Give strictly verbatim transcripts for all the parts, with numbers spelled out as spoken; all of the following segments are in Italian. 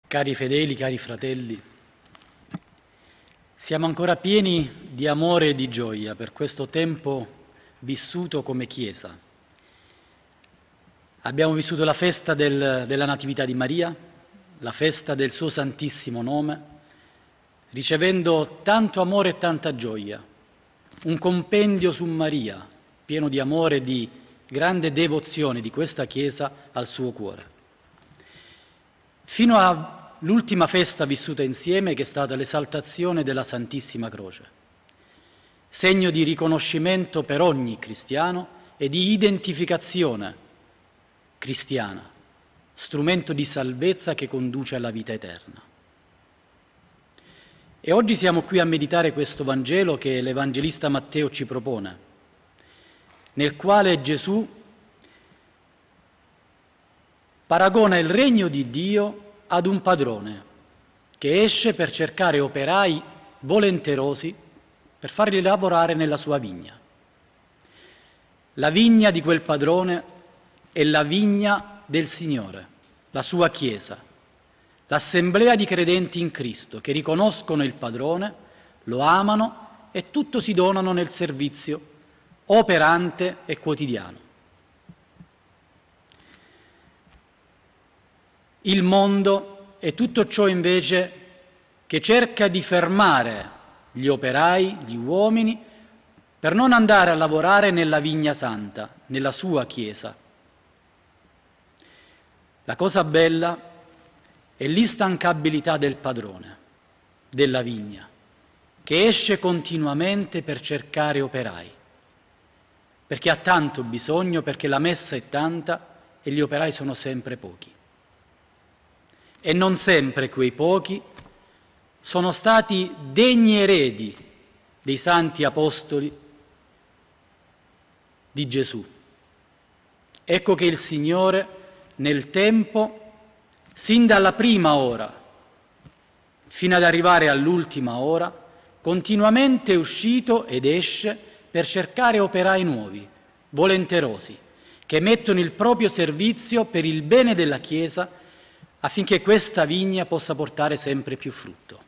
Cari fedeli, cari fratelli, siamo ancora pieni di amore e di gioia per questo tempo vissuto come Chiesa. Abbiamo vissuto la festa del, della Natività di Maria, la festa del suo Santissimo Nome, ricevendo tanto amore e tanta gioia, un compendio su Maria, pieno di amore e di grande devozione di questa Chiesa al suo cuore. Fino all'ultima festa vissuta insieme, che è stata l'esaltazione della Santissima Croce, segno di riconoscimento per ogni cristiano e di identificazione cristiana, strumento di salvezza che conduce alla vita eterna. E oggi siamo qui a meditare questo Vangelo che l'Evangelista Matteo ci propone, nel quale Gesù paragona il regno di Dio ad un padrone che esce per cercare operai volenterosi per farli lavorare nella sua vigna. La vigna di quel padrone è la vigna del Signore, la sua Chiesa, l'assemblea di credenti in Cristo che riconoscono il padrone, lo amano e tutto si donano nel servizio operante e quotidiano. Il mondo è tutto ciò invece che cerca di fermare gli operai, gli uomini, per non andare a lavorare nella vigna santa, nella sua Chiesa. La cosa bella è l'instancabilità del padrone della vigna, che esce continuamente per cercare operai, perché ha tanto bisogno, perché la messa è tanta e gli operai sono sempre pochi. E non sempre quei pochi sono stati degni eredi dei santi apostoli di Gesù. Ecco che il Signore nel tempo, sin dalla prima ora fino ad arrivare all'ultima ora, continuamente è uscito ed esce per cercare operai nuovi, volenterosi, che mettono il proprio servizio per il bene della Chiesa affinché questa vigna possa portare sempre più frutto.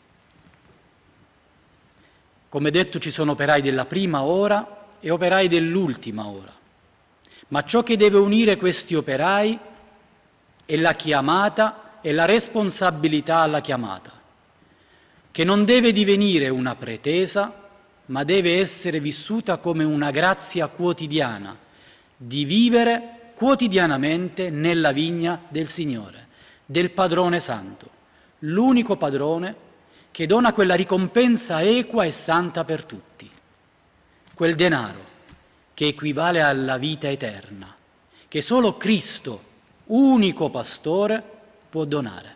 Come detto, ci sono operai della prima ora e operai dell'ultima ora, ma ciò che deve unire questi operai è la chiamata e la responsabilità alla chiamata, che non deve divenire una pretesa, ma deve essere vissuta come una grazia quotidiana, di vivere quotidianamente nella vigna del Signore, del Padrone Santo, l'unico Padrone che dona quella ricompensa equa e santa per tutti, quel denaro che equivale alla vita eterna, che solo Cristo, unico Pastore, può donare.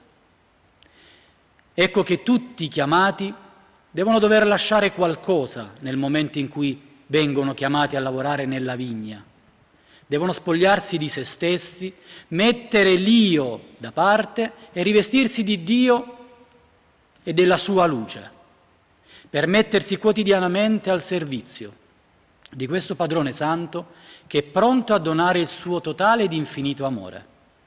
Ecco che tutti i chiamati devono dover lasciare qualcosa nel momento in cui vengono chiamati a lavorare nella vigna. Devono spogliarsi di se stessi, mettere l'io da parte e rivestirsi di Dio e della sua luce, per mettersi quotidianamente al servizio di questo Padrone Santo che è pronto a donare il suo totale ed infinito amore.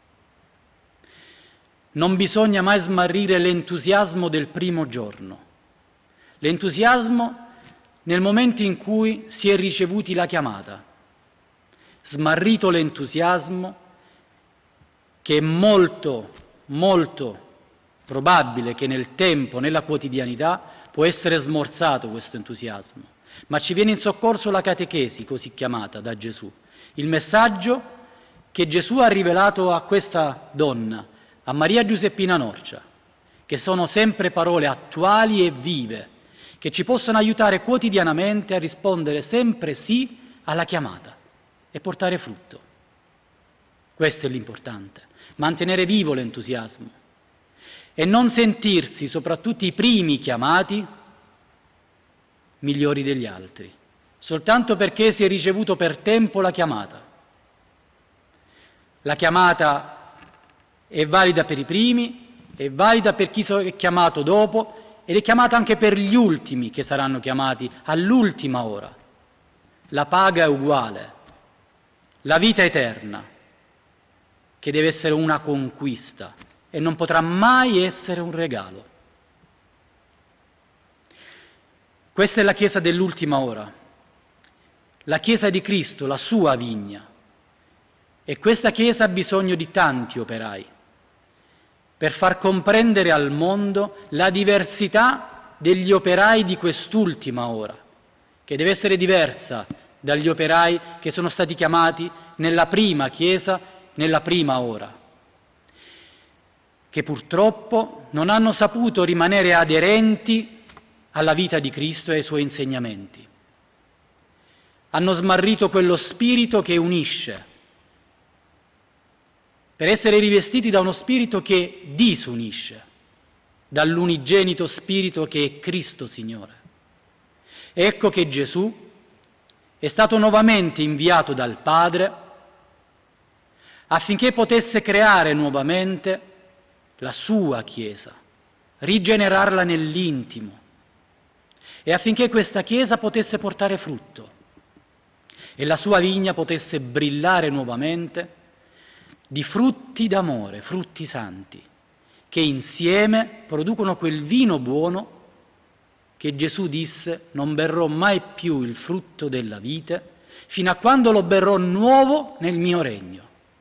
Non bisogna mai smarrire l'entusiasmo del primo giorno, l'entusiasmo nel momento in cui si è ricevuti la chiamata. Smarrito l'entusiasmo, che è molto, molto probabile che nel tempo, nella quotidianità, può essere smorzato questo entusiasmo, ma ci viene in soccorso la catechesi, così chiamata da Gesù, il messaggio che Gesù ha rivelato a questa donna, a Maria Giuseppina Norcia, che sono sempre parole attuali e vive, che ci possono aiutare quotidianamente a rispondere sempre sì alla chiamata e portare frutto. Questo è l'importante, mantenere vivo l'entusiasmo e non sentirsi, soprattutto i primi chiamati, migliori degli altri, soltanto perché si è ricevuto per tempo la chiamata. La chiamata è valida per i primi, è valida per chi è chiamato dopo ed è chiamata anche per gli ultimi che saranno chiamati all'ultima ora. La paga è uguale. La vita eterna, che deve essere una conquista e non potrà mai essere un regalo. Questa è la Chiesa dell'ultima ora, la Chiesa di Cristo, la sua vigna. E questa Chiesa ha bisogno di tanti operai per far comprendere al mondo la diversità degli operai di quest'ultima ora, che deve essere diversa dagli operai che sono stati chiamati nella prima Chiesa, nella prima ora, che purtroppo non hanno saputo rimanere aderenti alla vita di Cristo e ai suoi insegnamenti. Hanno smarrito quello spirito che unisce, per essere rivestiti da uno spirito che disunisce, dall'unigenito spirito che è Cristo Signore. Ecco che Gesù è stato nuovamente inviato dal Padre affinché potesse creare nuovamente la sua Chiesa, rigenerarla nell'intimo, e affinché questa Chiesa potesse portare frutto e la sua vigna potesse brillare nuovamente di frutti d'amore, frutti santi, che insieme producono quel vino buono che Gesù disse: non berrò mai più il frutto della vite fino a quando lo berrò nuovo nel mio regno.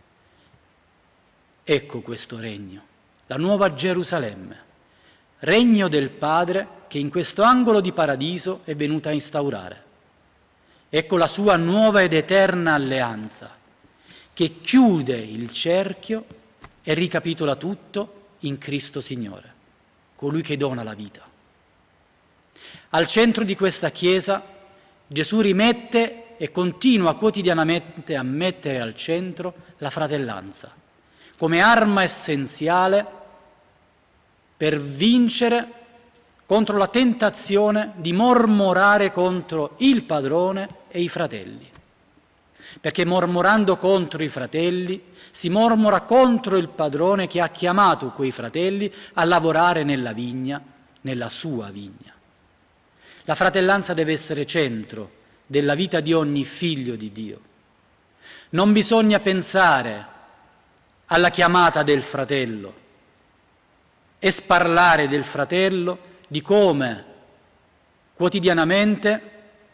Ecco questo regno, la nuova Gerusalemme, regno del Padre che in questo angolo di paradiso è venuto a instaurare. Ecco la sua nuova ed eterna alleanza, che chiude il cerchio e ricapitola tutto in Cristo Signore, colui che dona la vita. Al centro di questa Chiesa Gesù rimette e continua quotidianamente a mettere al centro la fratellanza, come arma essenziale per vincere contro la tentazione di mormorare contro il padrone e i fratelli. Perché mormorando contro i fratelli si mormora contro il padrone che ha chiamato quei fratelli a lavorare nella vigna, nella sua vigna. La fratellanza deve essere centro della vita di ogni figlio di Dio. Non bisogna pensare alla chiamata del fratello e sparlare del fratello, di come quotidianamente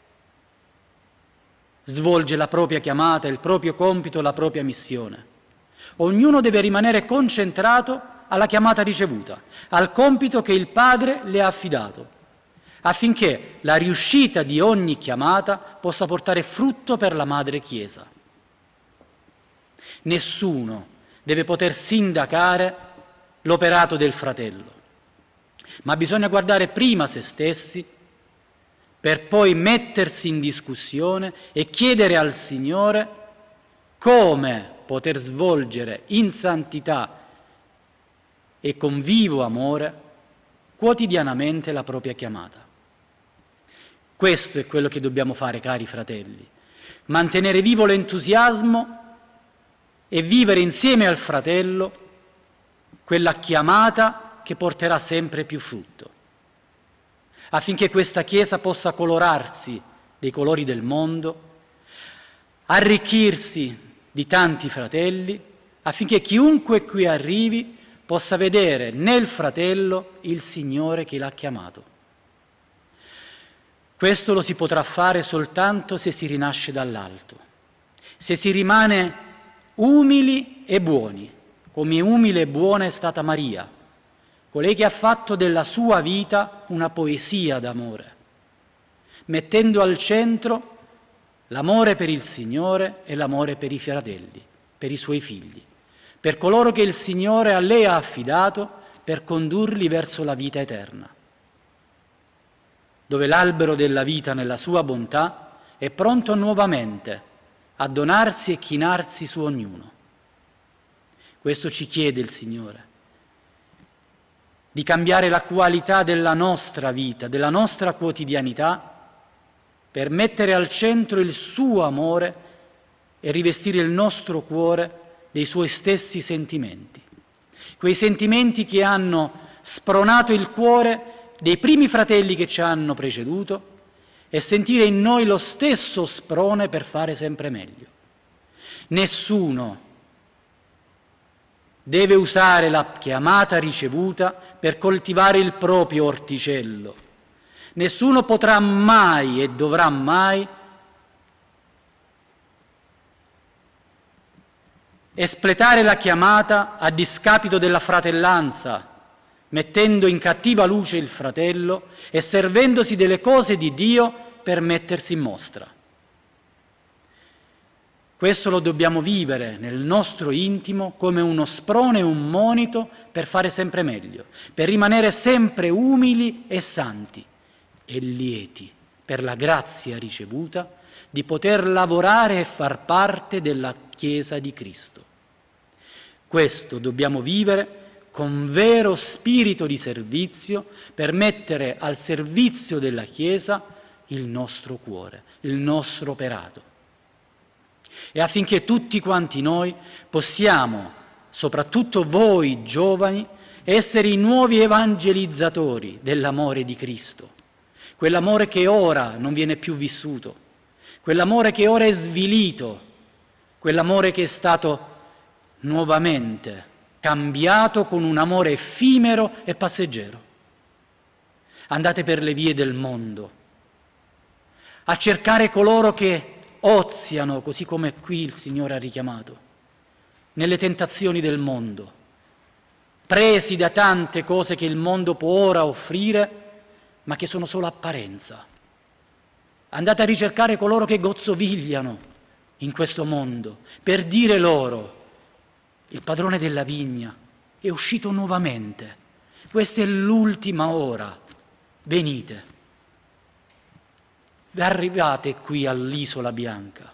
svolge la propria chiamata, il proprio compito, la propria missione. Ognuno deve rimanere concentrato alla chiamata ricevuta, al compito che il Padre le ha affidato, affinché la riuscita di ogni chiamata possa portare frutto per la Madre Chiesa. Nessuno deve poter sindacare l'operato del fratello, ma bisogna guardare prima se stessi per poi mettersi in discussione e chiedere al Signore come poter svolgere in santità e con vivo amore quotidianamente la propria chiamata. Questo è quello che dobbiamo fare, cari fratelli, mantenere vivo l'entusiasmo e vivere insieme al fratello quella chiamata che porterà sempre più frutto, affinché questa Chiesa possa colorarsi dei colori del mondo, arricchirsi di tanti fratelli, affinché chiunque qui arrivi possa vedere nel fratello il Signore che l'ha chiamato. Questo lo si potrà fare soltanto se si rinasce dall'alto, se si rimane umili e buoni, come umile e buona è stata Maria, colei che ha fatto della sua vita una poesia d'amore, mettendo al centro l'amore per il Signore e l'amore per i fratelli, per i suoi figli, per coloro che il Signore a lei ha affidato per condurli verso la vita eterna, dove l'albero della vita nella sua bontà è pronto nuovamente a donarsi e chinarsi su ognuno. Questo ci chiede il Signore, di cambiare la qualità della nostra vita, della nostra quotidianità, per mettere al centro il suo amore e rivestire il nostro cuore dei suoi stessi sentimenti. Quei sentimenti che hanno spronato il cuore dei primi fratelli che ci hanno preceduto e sentire in noi lo stesso sprone per fare sempre meglio. Nessuno deve usare la chiamata ricevuta per coltivare il proprio orticello. Nessuno potrà mai e dovrà mai espletare la chiamata a discapito della fratellanza, mettendo in cattiva luce il fratello e servendosi delle cose di Dio per mettersi in mostra. Questo lo dobbiamo vivere nel nostro intimo come uno sprone e un monito per fare sempre meglio, per rimanere sempre umili e santi e lieti per la grazia ricevuta di poter lavorare e far parte della Chiesa di Cristo. Questo dobbiamo vivere con vero spirito di servizio per mettere al servizio della Chiesa il nostro cuore, il nostro operato. E affinché tutti quanti noi possiamo, soprattutto voi giovani, essere i nuovi evangelizzatori dell'amore di Cristo, quell'amore che ora non viene più vissuto, quell'amore che ora è svilito, quell'amore che è stato nuovamente cambiato con un amore effimero e passeggero. Andate per le vie del mondo a cercare coloro che oziano, così come qui il Signore ha richiamato, nelle tentazioni del mondo, presi da tante cose che il mondo può ora offrire, ma che sono solo apparenza. Andate a ricercare coloro che gozzovigliano in questo mondo, per dire loro: il padrone della vigna è uscito nuovamente, questa è l'ultima ora, venite. Arrivate qui all'Isola Bianca,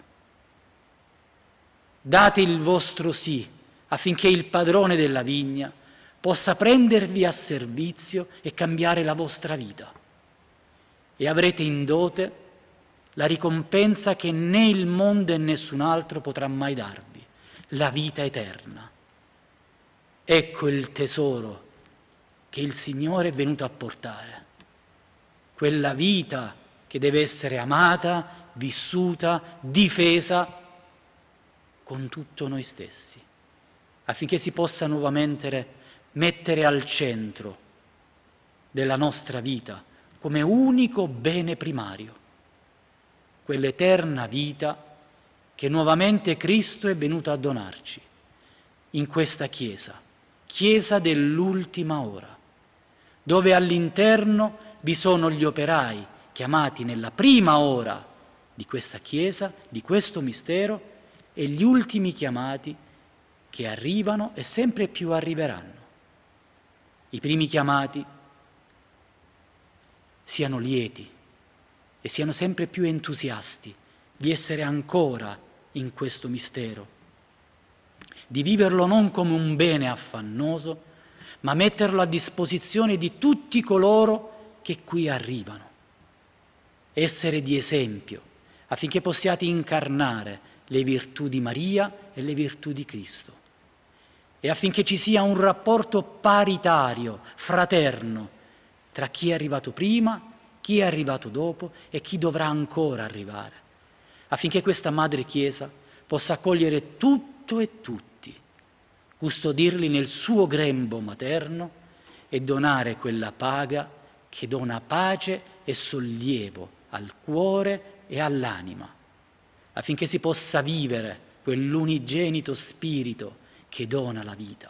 date il vostro sì affinché il padrone della vigna possa prendervi a servizio e cambiare la vostra vita, e avrete in dote la ricompensa che né il mondo e nessun altro potrà mai darvi, la vita eterna. Ecco il tesoro che il Signore è venuto a portare, quella vita che deve essere amata, vissuta, difesa con tutto noi stessi, affinché si possa nuovamente mettere al centro della nostra vita come unico bene primario, quell'eterna vita che nuovamente Cristo è venuto a donarci in questa Chiesa, Chiesa dell'ultima ora, dove all'interno vi sono gli operai chiamati nella prima ora di questa Chiesa, di questo mistero, e gli ultimi chiamati che arrivano e sempre più arriveranno. I primi chiamati siano lieti e siano sempre più entusiasti di essere ancora in questo mistero, di viverlo non come un bene affannoso, ma metterlo a disposizione di tutti coloro che qui arrivano. Essere di esempio, affinché possiate incarnare le virtù di Maria e le virtù di Cristo, e affinché ci sia un rapporto paritario, fraterno, tra chi è arrivato prima, chi è arrivato dopo e chi dovrà ancora arrivare, affinché questa Madre Chiesa possa accogliere tutto e tutti, custodirli nel suo grembo materno e donare quella paga che dona pace e sollievo al cuore e all'anima, affinché si possa vivere quell'unigenito spirito che dona la vita.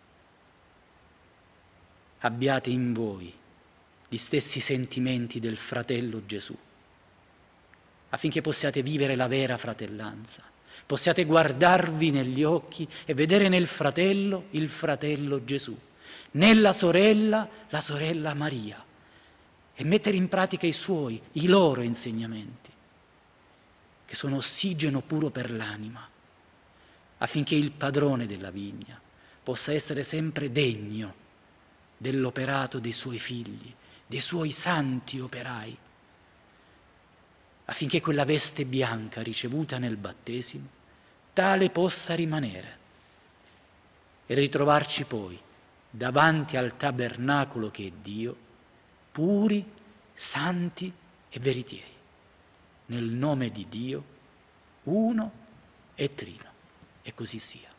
Abbiate in voi gli stessi sentimenti del fratello Gesù, affinché possiate vivere la vera fratellanza, possiate guardarvi negli occhi e vedere nel fratello il fratello Gesù, nella sorella la sorella Maria, e mettere in pratica i suoi, i loro insegnamenti, che sono ossigeno puro per l'anima, affinché il padrone della vigna possa essere sempre degno dell'operato dei suoi figli, dei suoi santi operai, affinché quella veste bianca ricevuta nel battesimo tale possa rimanere e ritrovarci poi davanti al tabernacolo che è Dio, puri, santi e veritieri, nel nome di Dio, uno e trino, e così sia.